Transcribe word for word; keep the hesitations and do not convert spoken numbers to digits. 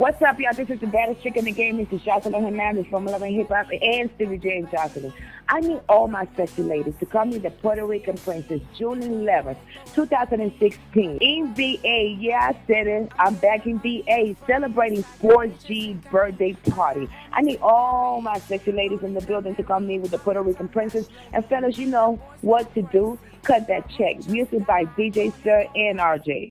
What's up, y'all? This is the baddest chick in the game. This is Joseline Hernandez from Loving Hip Hop and Stevie J and Joseline. I need all my sexy ladies to call me the Puerto Rican Princess, June eleventh, two thousand sixteen. In V A, yeah, I said it. I'm back in V A celebrating four G birthday party. I need all my sexy ladies in the building to call me with the Puerto Rican Princess. And fellas, you know what to do. Cut that check. Music by D J Sir and R J.